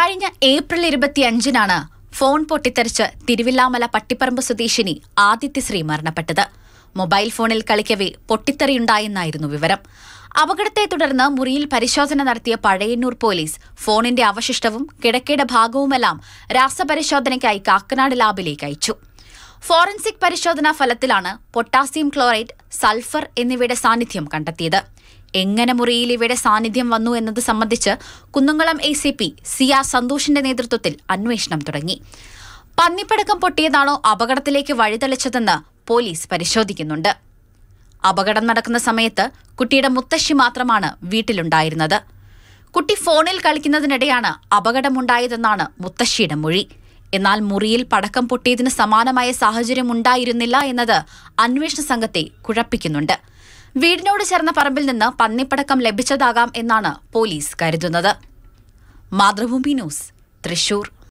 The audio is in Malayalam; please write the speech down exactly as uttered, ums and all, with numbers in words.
കഴിഞ്ഞ ഏപ്രിൽ ഇരുപത്തിയഞ്ചിനാണ് ഫോൺ പൊട്ടിത്തെറിച്ച് തിരുവില്ലാമല പട്ടിപ്പറമ്പ് സ്വദേശിനി ആദിത്യശ്രീ മരണപ്പെട്ടത്. മൊബൈൽ ഫോണിൽ കളിക്കവേ പൊട്ടിത്തെറിയുണ്ടായെന്നായിരുന്നു വിവരം. അപകടത്തെ തുടർന്ന് മുറിയിൽ പരിശോധന നടത്തിയ പഴയന്നൂർ പോലീസ് ഫോണിന്റെ അവശിഷ്ടവും കിടക്കയുടെ ഭാഗവുമെല്ലാം രാസപരിശോധനയ്ക്കായി കാക്കനാട് ലാബിലേക്ക് അയച്ചു. ഫോറൻസിക് പരിശോധനാ ഫലത്തിലാണ് പൊട്ടാസ്യം ക്ലോറൈഡ്, സൾഫർ എന്നിവയുടെ സാന്നിധ്യം കണ്ടെത്തിയത്. എങ്ങനെ മുറിയിൽ ഇവയുടെ സാന്നിധ്യം വന്നു എന്നത് സംബന്ധിച്ച് Kunnamkulam A C P C R സന്തോഷിന്റെ നേതൃത്വത്തിൽ അന്വേഷണം തുടങ്ങി. പന്നിപ്പടക്കം പൊട്ടിയതാണോ അപകടത്തിലേക്ക് വഴിതെളിച്ചതെന്ന് പോലീസ് പരിശോധിക്കുന്നുണ്ട്. അപകടം നടക്കുന്ന സമയത്ത് കുട്ടിയുടെ മുത്തശ്ശി മാത്രമാണ് വീട്ടിലുണ്ടായിരുന്നത്. കുട്ടി ഫോണിൽ കളിക്കുന്നതിനിടെയാണ് അപകടമുണ്ടായതെന്നാണ് മുത്തശ്ശിയുടെ മൊഴി. എന്നാൽ മുറിയിൽ പടക്കം പൊട്ടിയതിന് സമാനമായ സാഹചര്യം ഉണ്ടായിരുന്നില്ല എന്നത് അന്വേഷണ സംഘത്തെ കുഴപ്പിക്കുന്നുണ്ട്. വീടിനോട് ചേർന്ന പറമ്പിൽ നിന്ന് പന്നിപ്പടക്കം ലഭിച്ചതാകാം എന്നാണ് പോലീസ് കരുതുന്നത്. മാതൃഭൂമി ന്യൂസ്, തൃശൂർ.